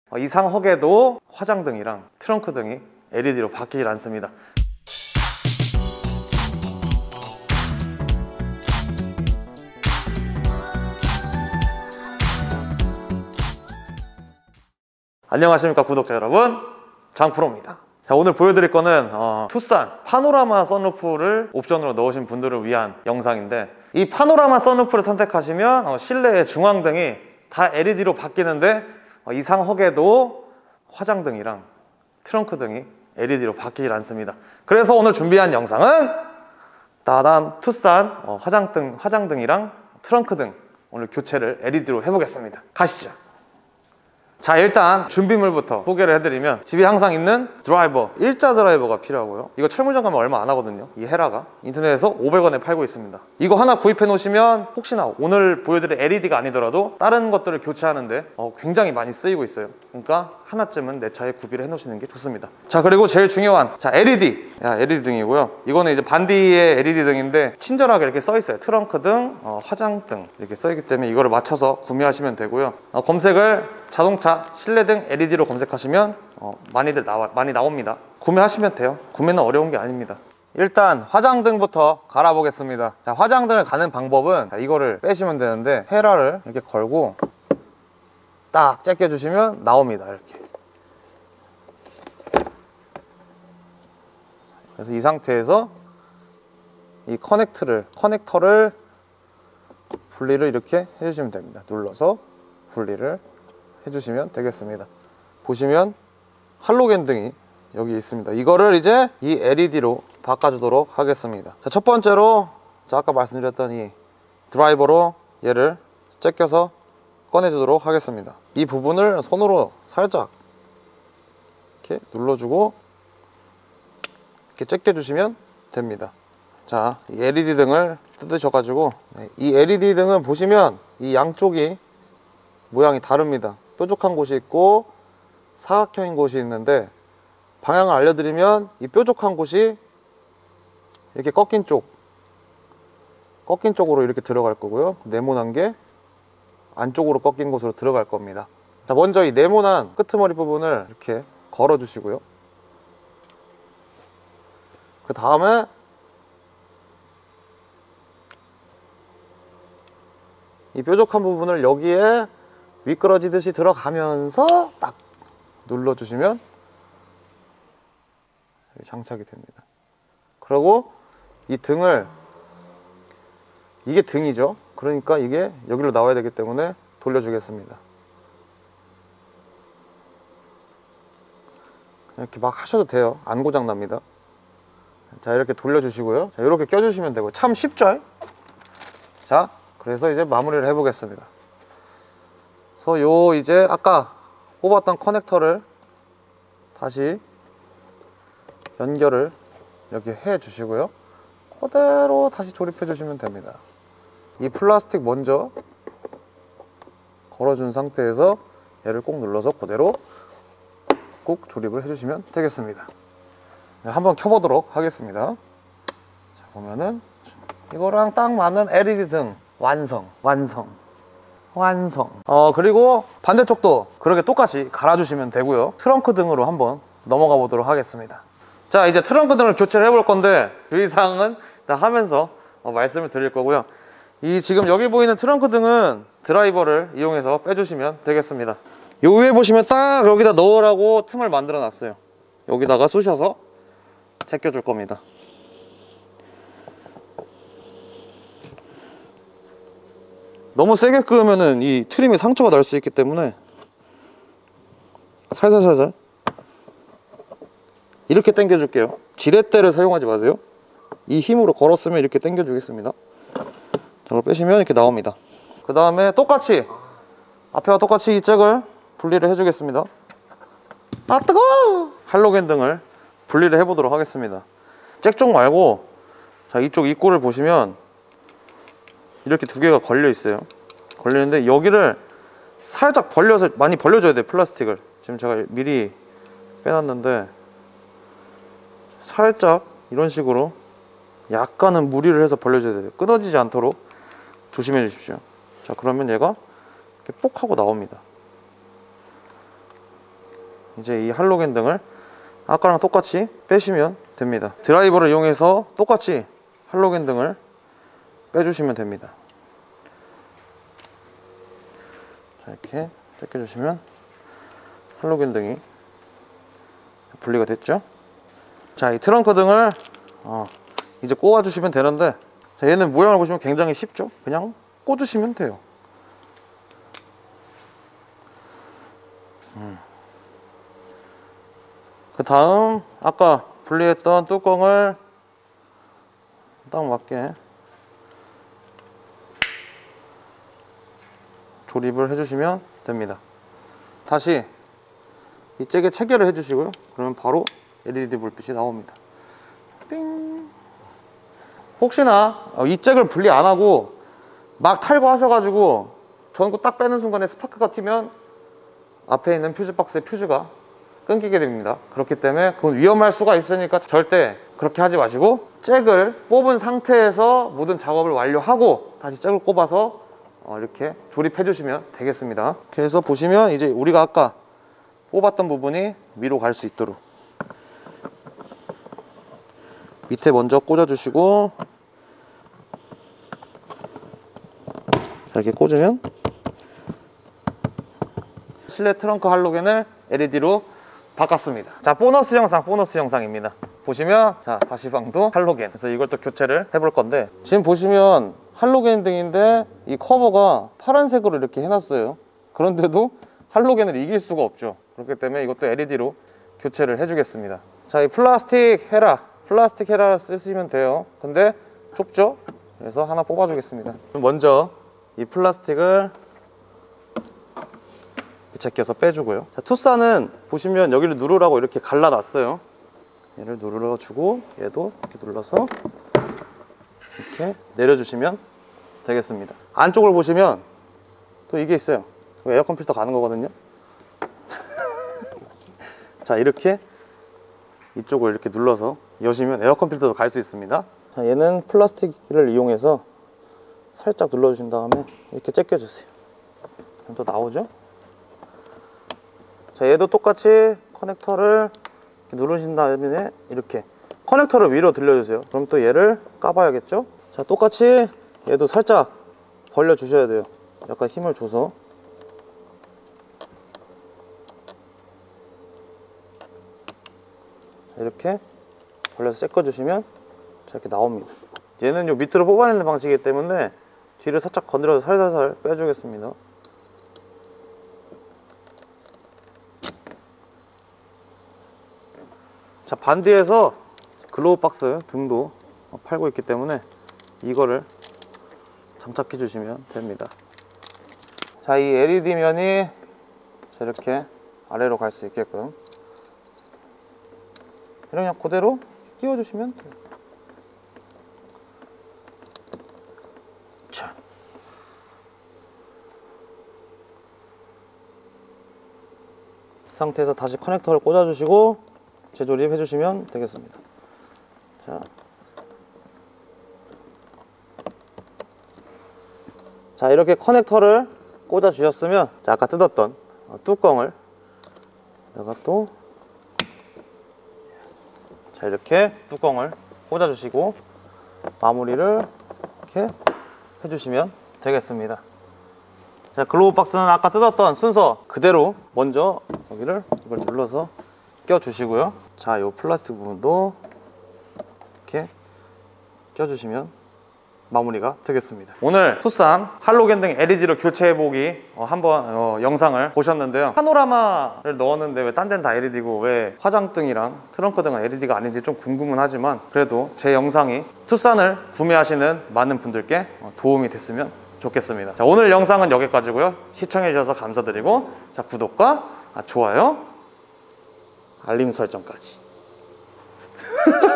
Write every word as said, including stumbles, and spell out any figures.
이상하게도 화장등이랑 트렁크 등이 엘이디로 바뀌질 않습니다. 안녕하십니까 구독자 여러분, 장프로입니다. 자, 오늘 보여드릴 거는 어, 투싼 파노라마 선루프를 옵션으로 넣으신 분들을 위한 영상인데, 이 파노라마 선루프를 선택하시면 어, 실내의 중앙등이 다 엘이디로 바뀌는데 어, 이상하게도 화장등이랑 트렁크 등이 엘이디로 바뀌질 않습니다. 그래서 오늘 준비한 영상은 따단 투싼 어, 화장등, 화장등이랑 트렁크 등 오늘 교체를 엘이디로 해보겠습니다. 가시죠. 자, 일단 준비물부터 소개를 해드리면, 집에 항상 있는 드라이버, 일자 드라이버가 필요하고요. 이거 철물점 가면 얼마 안 하거든요. 이 헤라가 인터넷에서 오백 원에 팔고 있습니다. 이거 하나 구입해 놓으시면 혹시나 오늘 보여드릴 엘이디가 아니더라도 다른 것들을 교체하는데 어, 굉장히 많이 쓰이고 있어요. 그러니까 하나쯤은 내 차에 구비를 해 놓으시는 게 좋습니다. 자, 그리고 제일 중요한 자 엘이디 야, 엘이디 등이고요. 이거는 이제 반디의 엘이디 등인데 친절하게 이렇게 써 있어요. 트렁크 등, 어, 화장등 이렇게 써 있기 때문에 이거를 맞춰서 구매하시면 되고요. 어, 검색을 자동차, 실내 등 엘이디로 검색하시면 어, 많이들 나와, 많이 나옵니다. 구매하시면 돼요. 구매는 어려운 게 아닙니다. 일단 화장등부터 갈아 보겠습니다. 자, 화장등을 가는 방법은 자, 이거를 빼시면 되는데 헤라를 이렇게 걸고 딱 제껴 주시면 나옵니다. 이렇게. 그래서 이 상태에서 이 커넥트를 커넥터를 분리를 이렇게 해주시면 됩니다. 눌러서 분리를 해주시면 되겠습니다. 보시면 할로겐 등이 여기 있습니다. 이거를 이제 이 엘이디로 바꿔주도록 하겠습니다. 자, 첫 번째로 자, 아까 말씀드렸던 이 드라이버로 얘를 제껴서 꺼내주도록 하겠습니다. 이 부분을 손으로 살짝 이렇게 눌러주고 이렇게 제껴주시면 됩니다. 자, 이 엘이디 등을 뜯으셔가지고 이 엘이디 등은 보시면 이 양쪽이 모양이 다릅니다. 뾰족한 곳이 있고 사각형인 곳이 있는데, 방향을 알려드리면 이 뾰족한 곳이 이렇게 꺾인 쪽 꺾인 쪽으로 이렇게 들어갈 거고요. 네모난 게 안쪽으로 꺾인 곳으로 들어갈 겁니다. 자, 먼저 이 네모난 끄트머리 부분을 이렇게 걸어 주시고요. 그 다음에 이 뾰족한 부분을 여기에 미끄러지듯이 들어가면서 딱 눌러주시면 장착이 됩니다. 그리고 이 등을, 이게 등이죠. 그러니까 이게 여기로 나와야 되기 때문에 돌려주겠습니다. 이렇게 막 하셔도 돼요. 안 고장납니다. 자, 이렇게 돌려주시고요. 자, 이렇게 껴주시면 되고, 참 쉽죠? 자, 그래서 이제 마무리를 해보겠습니다. 그래서 요 이제 아까 뽑았던 커넥터를 다시 연결을 이렇게 해 주시고요. 그대로 다시 조립해 주시면 됩니다. 이 플라스틱 먼저 걸어준 상태에서 얘를 꼭 눌러서 그대로 꼭 조립을 해 주시면 되겠습니다. 네, 한번 켜보도록 하겠습니다. 자, 보면은 이거랑 딱 맞는 엘이디 등 완성 완성 완성. 어 그리고 반대쪽도 그렇게 똑같이 갈아주시면 되고요. 트렁크 등으로 한번 넘어가 보도록 하겠습니다. 자, 이제 트렁크 등을 교체를 해볼 건데 주의사항은 다 하면서 어, 말씀을 드릴 거고요. 이 지금 여기 보이는 트렁크 등은 드라이버를 이용해서 빼주시면 되겠습니다. 요 위에 보시면 딱 여기다 넣으라고 틈을 만들어 놨어요. 여기다가 쑤셔서 제껴줄 겁니다. 너무 세게 끄면은 이 트림에 상처가 날 수 있기 때문에 살살살살 이렇게 당겨 줄게요. 지렛대를 사용하지 마세요. 이 힘으로 걸었으면 이렇게 당겨 주겠습니다. 이걸 빼시면 이렇게 나옵니다. 그 다음에 똑같이 앞에와 똑같이 이 잭을 분리를 해 주겠습니다. 아, 뜨거워! 할로겐 등을 분리를 해 보도록 하겠습니다. 잭 쪽 말고, 자, 이쪽 입구를 보시면 이렇게 두 개가 걸려 있어요. 걸리는데 여기를 살짝 벌려서, 많이 벌려줘야 돼요. 플라스틱을 지금 제가 미리 빼놨는데 살짝 이런 식으로 약간은 무리를 해서 벌려줘야 돼요. 끊어지지 않도록 조심해 주십시오. 자, 그러면 얘가 이렇게 뽁 하고 나옵니다. 이제 이 할로겐 등을 아까랑 똑같이 빼시면 됩니다. 드라이버를 이용해서 똑같이 할로겐 등을 빼주시면 됩니다. 자, 이렇게 제껴주시면 할로겐 등이 분리가 됐죠. 자, 이 트렁크 등을 어, 이제 꼽아주시면 되는데, 자, 얘는 모양을 보시면 굉장히 쉽죠. 그냥 꽂으시면 돼요. 음. 그 다음 아까 분리했던 뚜껑을 딱 맞게 조립을 해주시면 됩니다. 다시 이 잭에 체결을 해주시고요. 그러면 바로 엘이디 불빛이 나옵니다. 삥. 혹시나 이 잭을 분리 안 하고 막 탈거하셔가지고 전구 딱 빼는 순간에 스파크가 튀면 앞에 있는 퓨즈 박스의 퓨즈가 끊기게 됩니다. 그렇기 때문에 그건 위험할 수가 있으니까 절대 그렇게 하지 마시고, 잭을 뽑은 상태에서 모든 작업을 완료하고 다시 잭을 꼽아서 이렇게 조립해 주시면 되겠습니다. 그래서 보시면 이제 우리가 아까 뽑았던 부분이 위로 갈 수 있도록 밑에 먼저 꽂아 주시고, 이렇게 꽂으면 실내 트렁크 할로겐을 엘이디로 바꿨습니다. 자, 보너스 영상, 보너스 영상입니다. 보시면, 자, 다시방도 할로겐. 그래서 이걸 또 교체를 해볼 건데, 지금 보시면 할로겐 등인데 이 커버가 파란색으로 이렇게 해놨어요. 그런데도 할로겐을 이길 수가 없죠. 그렇기 때문에 이것도 엘이디로 교체를 해주겠습니다. 자, 이 플라스틱 헤라, 플라스틱 헤라 쓰시면 돼요. 근데 좁죠? 그래서 하나 뽑아주겠습니다. 먼저 이 플라스틱을 제껴서 빼주고요. 자, 투싼은 보시면 여기를 누르라고 이렇게 갈라놨어요. 얘를 눌러주고 얘도 이렇게 눌러서 이렇게 내려주시면 되겠습니다. 안쪽을 보시면 또 이게 있어요. 에어컨 필터 가는 거거든요. 자, 이렇게 이쪽을 이렇게 눌러서 여시면 에어컨 필터도 갈 수 있습니다. 자, 얘는 플라스틱을 이용해서 살짝 눌러주신 다음에 이렇게 제껴주세요. 그럼 또 나오죠? 자, 얘도 똑같이 커넥터를 이렇게 누르신 다음에 이렇게 커넥터를 위로 들려주세요. 그럼 또 얘를 까봐야겠죠? 자, 똑같이 얘도 살짝 벌려 주셔야 돼요. 약간 힘을 줘서. 자, 이렇게 벌려서 섞어 주시면 이렇게 나옵니다. 얘는 요 밑으로 뽑아내는 방식이기 때문에 뒤를 살짝 건드려서 살살살 빼주겠습니다. 자, 반디에서 글로우 박스 등도 팔고 있기 때문에 이거를 장착해 주시면 됩니다. 자, 이 엘이디 면이 이렇게 아래로 갈 수 있게끔 이렇게 그냥 그대로 끼워 주시면 돼요. 자, 상태에서 다시 커넥터를 꽂아 주시고 재조립 해주시면 되겠습니다. 자, 자, 이렇게 커넥터를 꽂아 주셨으면, 자, 아까 뜯었던 뚜껑을 내가 또, 자, 이렇게 뚜껑을 꽂아 주시고 마무리를 이렇게 해주시면 되겠습니다. 자, 글로우 박스는 아까 뜯었던 순서 그대로 먼저 여기를 이걸 눌러서 껴주시고요. 자, 요 플라스틱 부분도 이렇게 껴주시면 마무리가 되겠습니다. 오늘 투싼 할로겐 등 엘이디로 교체해보기 어, 한번 어, 영상을 보셨는데요. 파노라마를 넣었는데 왜 딴 데는 다 엘이디고 왜 화장등이랑 트렁크 등은 엘이디가 아닌지 좀 궁금은 하지만, 그래도 제 영상이 투싼을 구매하시는 많은 분들께 어, 도움이 됐으면 좋겠습니다. 자, 오늘 영상은 여기까지고요. 시청해주셔서 감사드리고, 자, 구독과 아, 좋아요, 알림 설정까지.